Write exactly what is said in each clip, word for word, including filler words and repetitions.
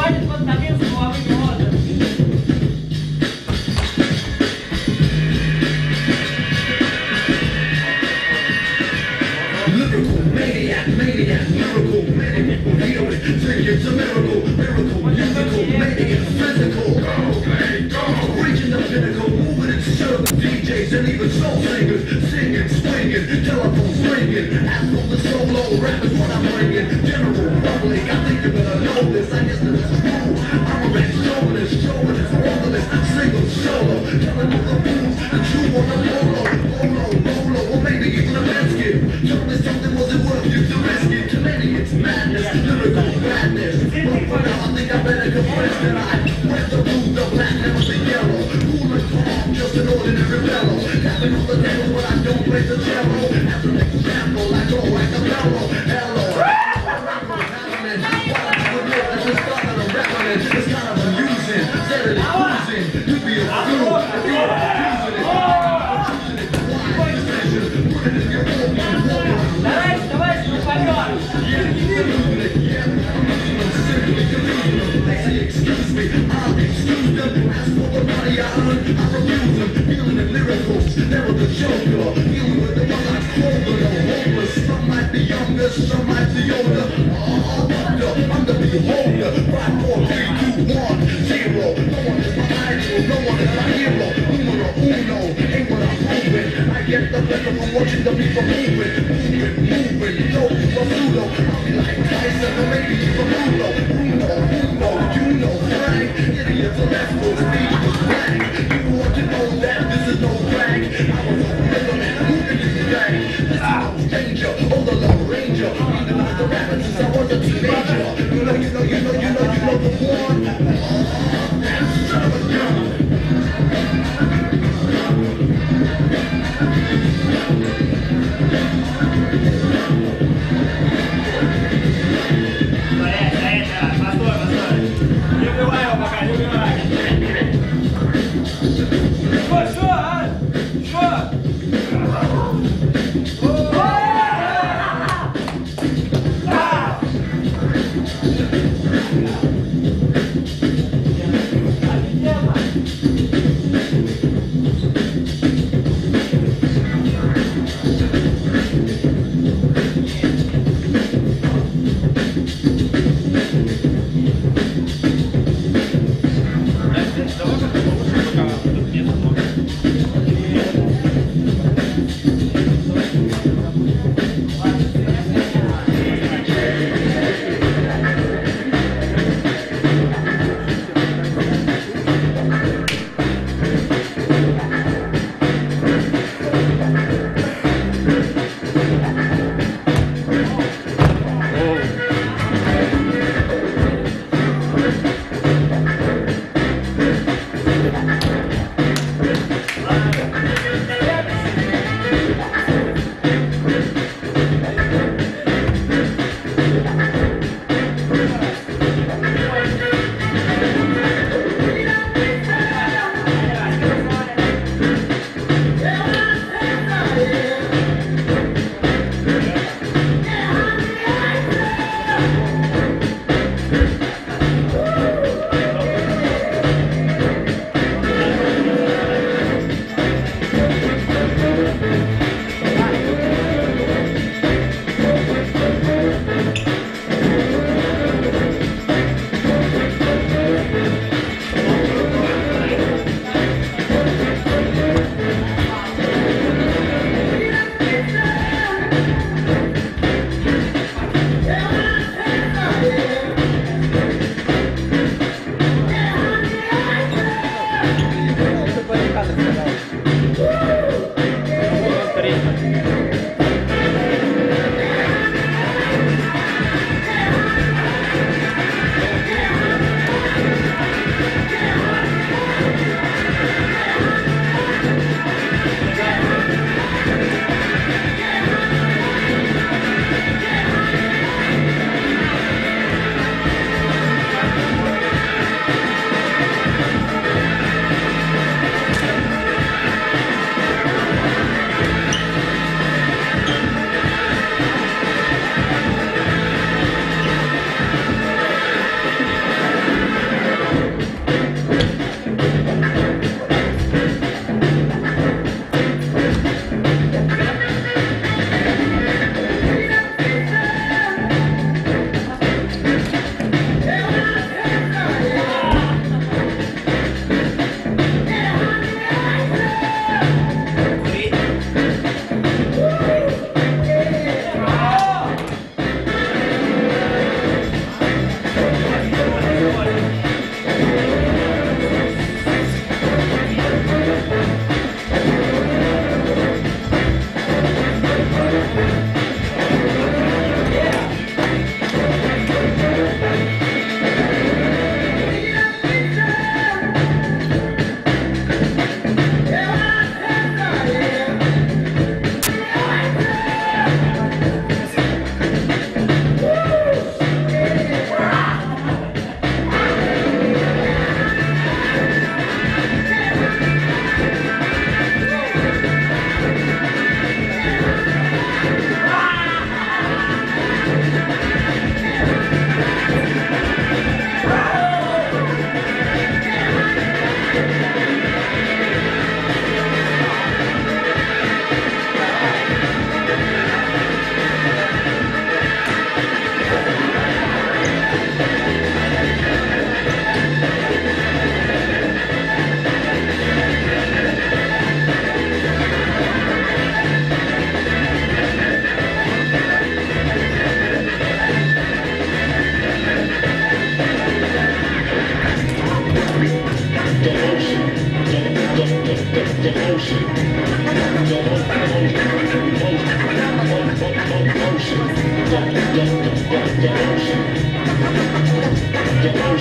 ходит под кабин с головыми отзывами. Maniac, maniac, miracle, medical, healing, take it to miracle, miracle, musical, making it physical. Go, play, go. Reaching the pinnacle, moving in circles, D Js and even soul singers, singing, swinging, telephones ringing. After the solo rap is what I'm bringing. General public, I think you better know this. I guess that it's true. I'm a rap showmanist, showmanist, orthodox, single, solo, telling you the rules, the true on the polo, polo, polo, or maybe even a basket. Tell me something wasn't worth you to risk it. To many it's madness, lyrical madness. But for now I think I better confess that I went the blue, the black, never the yellow. Cool and calm, just an ordinary fellow. Having all the devil when I don't play the cello. As an example, I go like a fellow. Hello. It's kind of amusing, steadily cruising. You'd be a fool if you were abusing it. Choosing it, wise decision. Put it in your own one. Давайте, давайте, ну пойдем. They say excuse me, I'll excuse them. As for the money I earn, I refuse them. Feeling in miracles, never the joker. Dealing with the ones I call the hopeless. Some might be younger, some might be older. Oh, wonder, I'm the beholder. Five, four, three, two, one, zero. No one is my idol, no one is my hero. Numero uno, ain't what I'm proving. I get the pleasure from watching the people moving, moving, moving. No, for pseudo, I'll be like Tyson or maybe even Bruno. Bruno, Bruno, you know Frank. Idiots are left for speech was blank. You want to know that this is no drag. I was a rhythm and moving this gang. This is no danger, oh the Lone Ranger. I've been with the rappers since I was a teenager. You know, you know, you know, you know, you know the one. Oh, that son of a gun.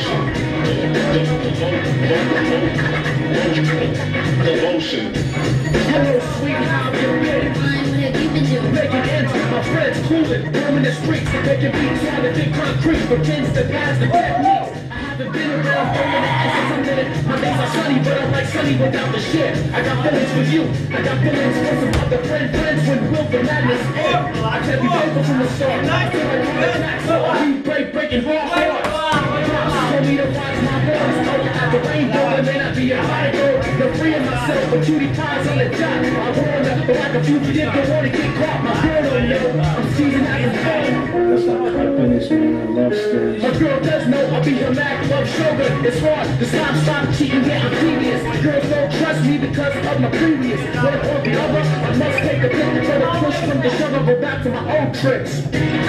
Devotion. Hello, sweet, how you been? Fine, what have you been doing? Making ends with my friends, cooling, roaming the streets, making beats on the big concrete, pretends to pass the techniques. I haven't been around throwing the ass since I'm minute. My days are sunny, but I'm like sunny without the shit. I got feelings for you, I got feelings for some other friend friends when will the madness end. I kept you faithful from the start. I feel like I'm attack, so I keep break, breaking hard, hard. Told me to watch my boys, oh, at the rainbow, I may not be a high girl. No free of myself, but cutie pies on the job. I warn her, but like a fugitive, don't wanna get caught. My girl don't know, I'm seasoned as a phone. That's like I finished my love story. My girl does know I'll be her Mac love sugar. It's hard to stop, stop cheating, yeah, I'm devious. Girls don't trust me because of my previous. One or the other, I must take a pick for the push from the shove. Go back to my old tricks.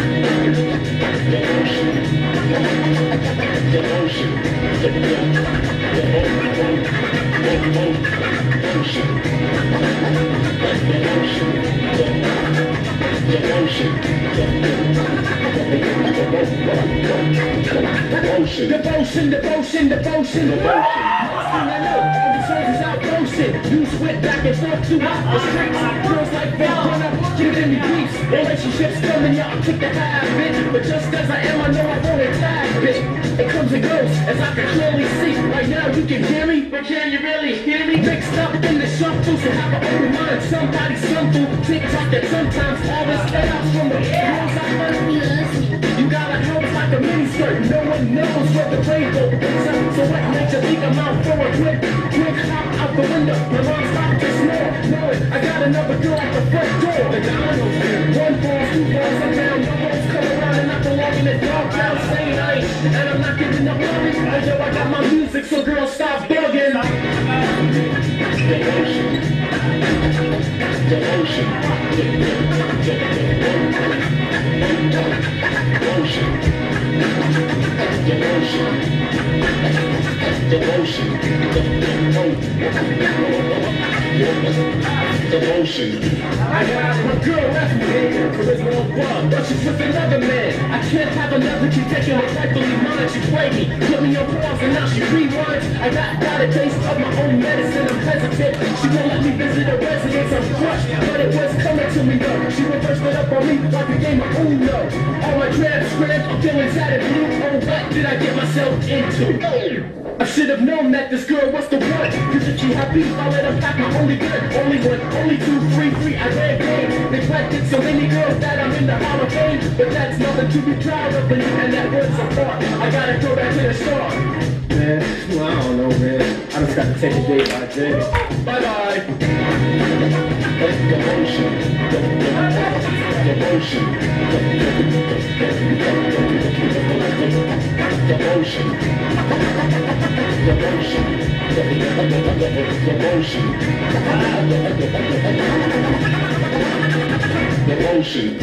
Devotion. Devotion, devotion, devotion, devotion. I know, all the songs is out posted. You switch back and forth throughout the streets. Girls like that, run up, giving me beats. Relationships coming, y'all kick the habit. But just as I am, I know I won't attack it. It comes and goes, as I can clearly see. Right now, you can hear me, but can you really hear me? Mixed up in the shuffle, so have an open mind. Somebody stumble, TikTok that sometimes all this chaos from the girls I heard. He loves me. You got a house like a miniskirt. No one knows where the rainbow is up. So what makes you think I'm out for a quick, quick hop out the window? My mom stopped this more. No, I got another girl at the front door. The dominoes here. One falls, two falls, I'm down. No one's come around and I belong in the dark house saying I ain't. And I'm not giving up on it. I know I got my music, so girls stop bugging. Devotion. Devotion. Devotion. Devotion. I got my girl left me here, charisma on bug, but she's with another man. I can't have another kid taking her rightfully mine. She played me, put me on pause, and now she rewinds. I got, got a taste of my own medicine, I'm hesitant. She won't let me visit her residence, I'm crushed, but it was coming to me though. She reversed it up on me like a game of Uno. All my drabs scrammed, I'm feeling tatted blue. Oh, what did I get myself into? I should have known that this girl was the one. Cause if she had beef, I let her pack my only gun. Only one, only two, three, three, I ran game. Neglected so many girls that I'm in the Hall of Fame. But that's nothing to be proud of, and that was a part. I gotta go back to the start. Man, well, I don't know, man. I just got to take a day by day. Bye bye. Devotion. Devotion. Devotion. Devotion.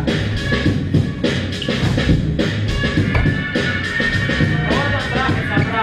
Вот он, трахается,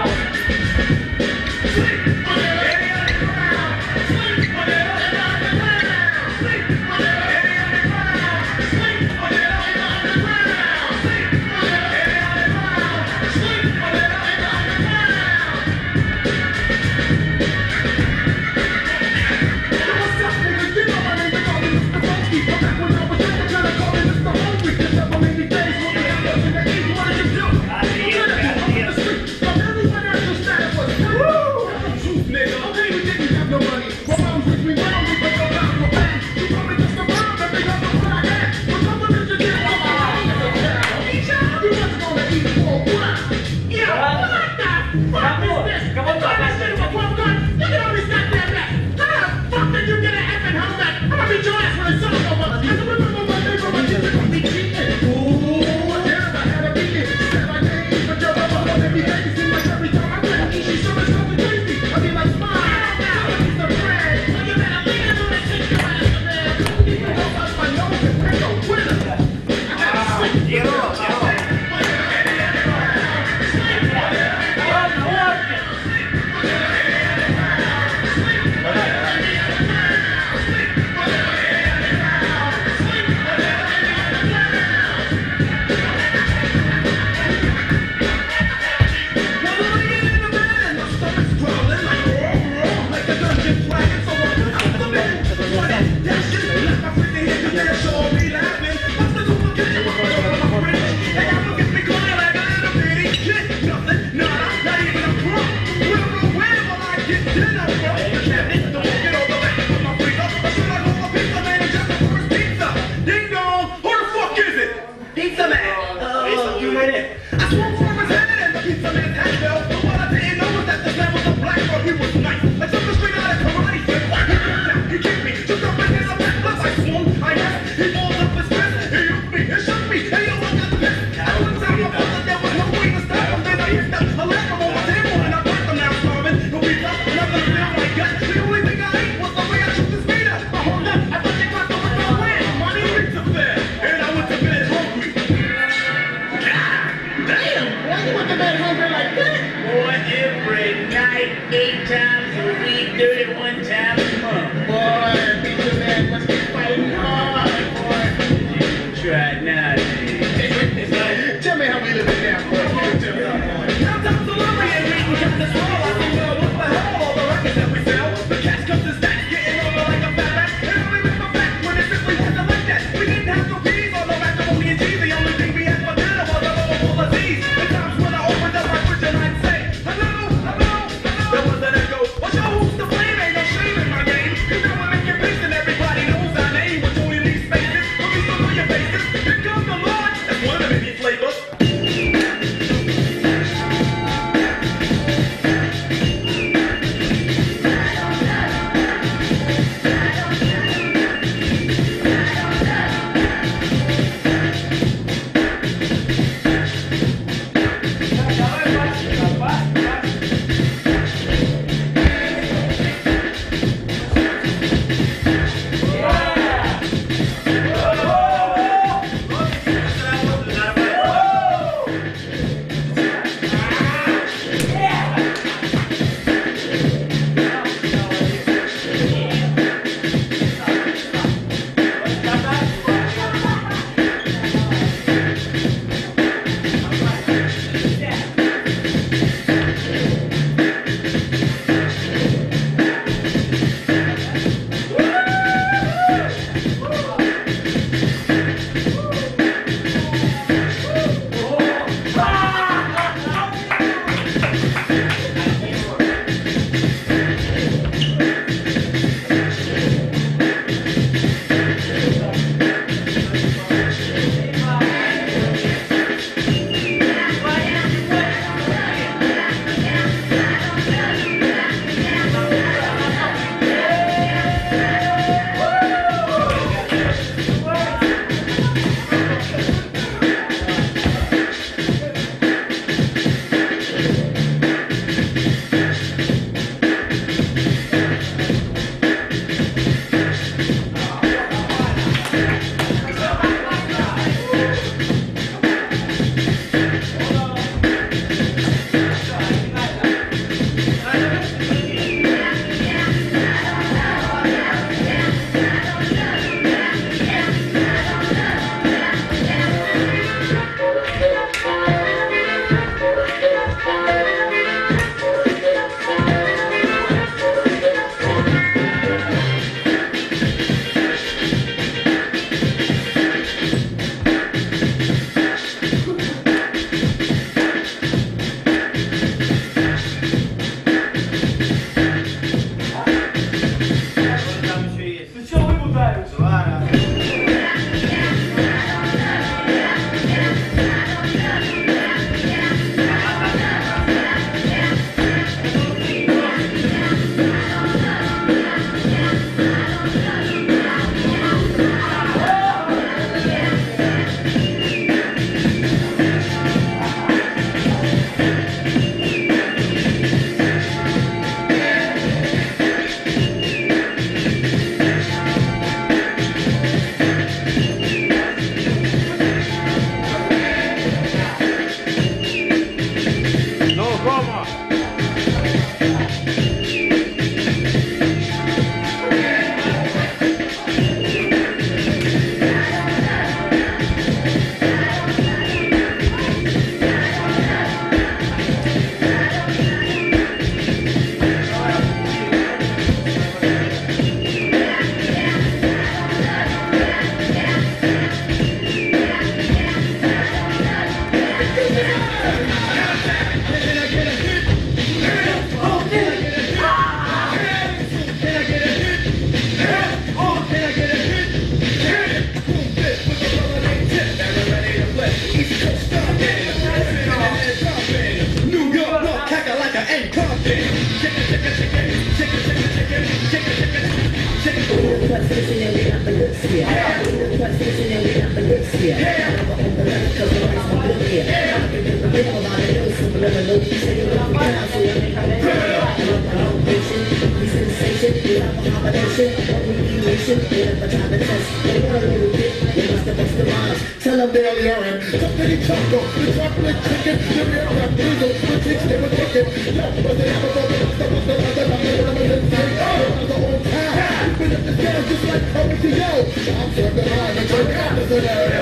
position and we got the goods here. In the position and we got the goods here. Never on the left cause we're always good here. I can get the rip about it, no subliminal. Say you love me now, so you make a criminal. We sensation, we have a combination of recreation, we have a time to test. They want a little bit, we must have bust the rhymes. Tell them they're urine. Chocolate choco, the chocolate chicken, the real rap diesel, the chicks they were kicking. No, but they never thought that the was the other than the other than the other on time. But if the girl just like coming to yo, I'm serving the line and turn out the scenario.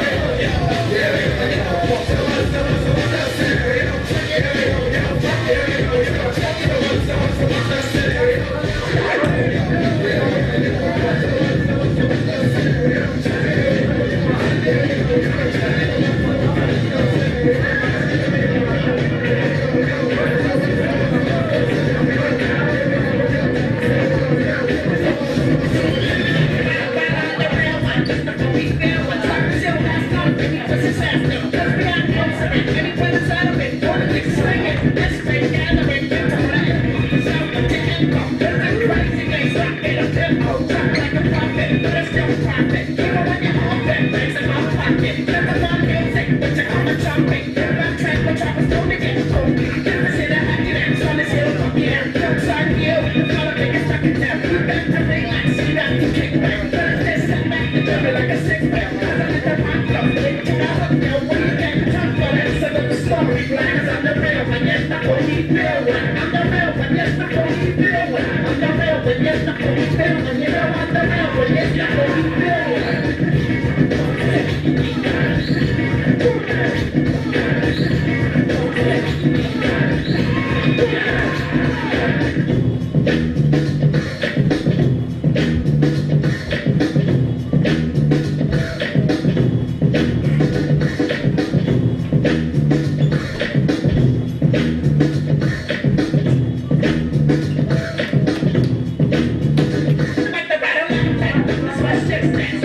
Like the battle line, that's my six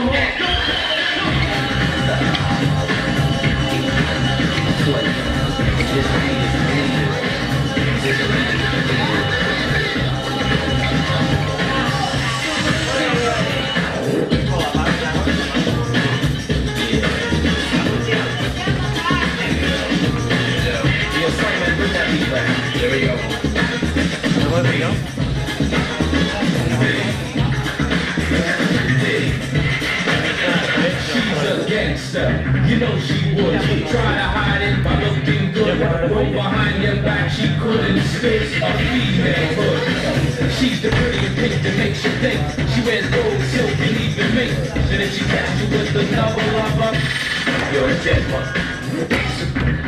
There we go. There we go. She's a gangster, you know she would. Try to hide it by looking good. Go behind your back, she couldn't spit a female hood. She's the pretty and pink that makes you think. She wears gold, silk, and even mink. And if she catch you with another lover, you're a dead one.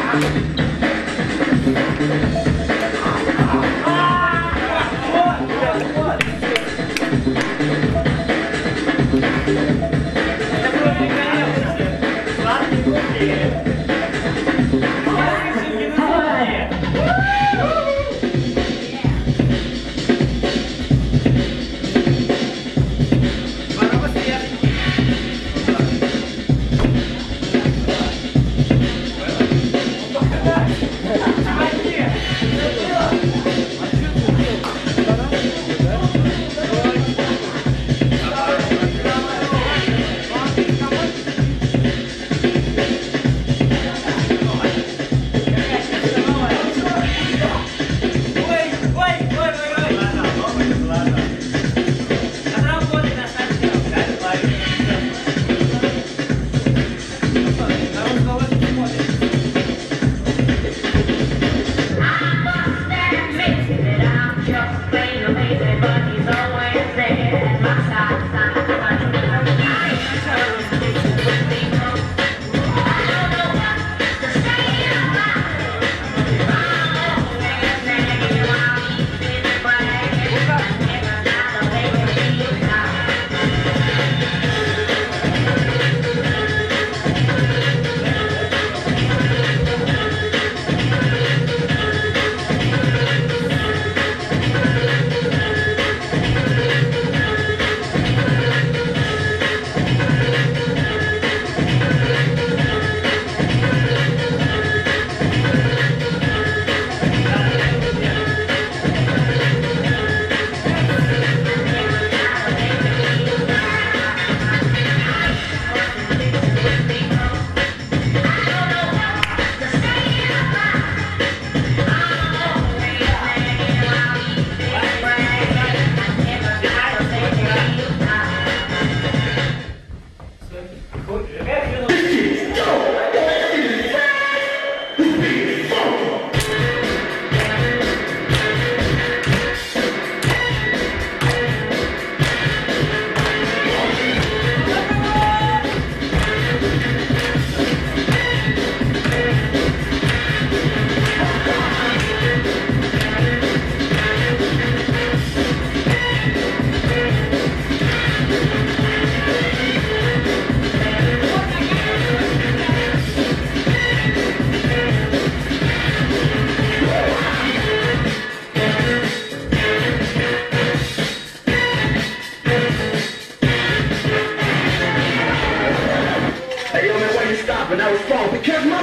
And I was wrong because my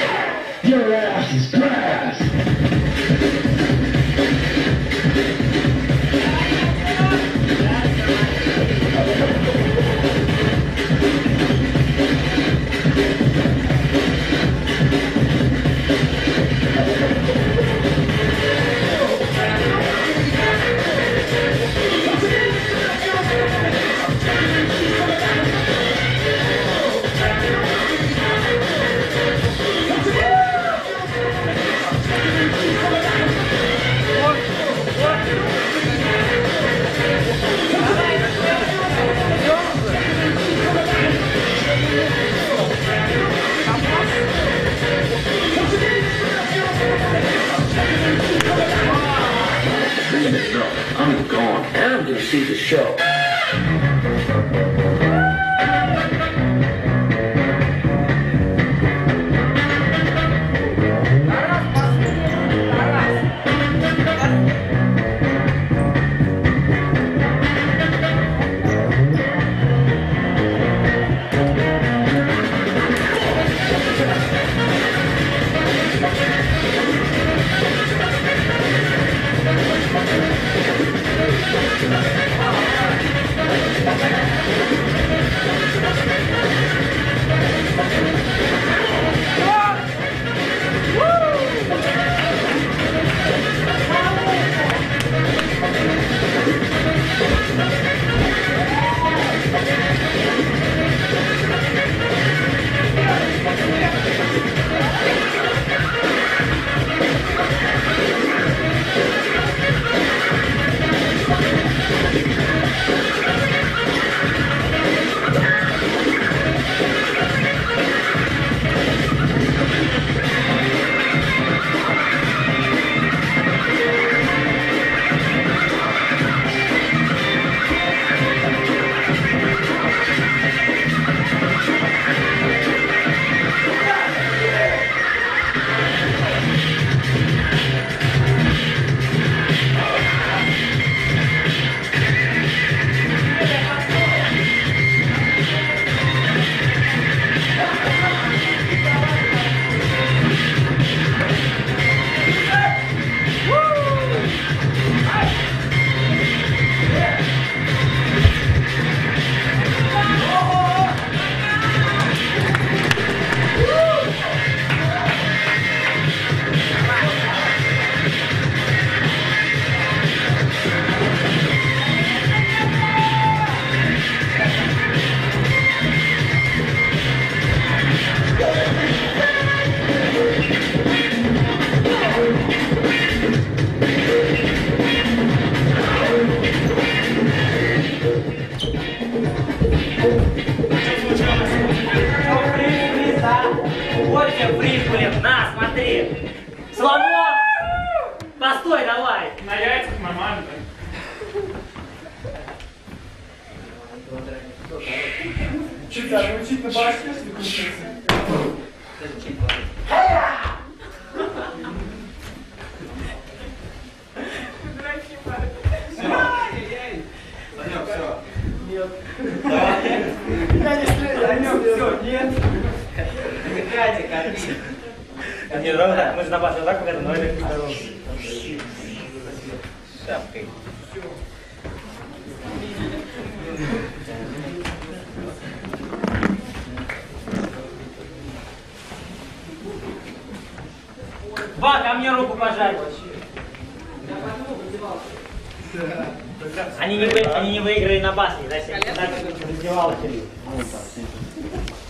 your ass is grass. I'm gone, and I'm gonna see the show. We'll be right back. три. Слонок! Постой, давай! На яйцах нормально. Чуть-чуть, научить на башке, если включится. Я не стреляю, все, нет. Катя, Катя. Не, давай так, мы же на базе вот так показываем, давай так здорово. Шапкой. Ба, ко мне руку пожать. Они не, вы, они не выиграли на баске, да, так раздевалки.